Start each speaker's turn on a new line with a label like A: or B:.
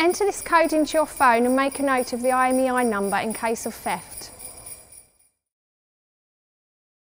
A: Enter this code into your phone and make a note of the IMEI number in case of theft.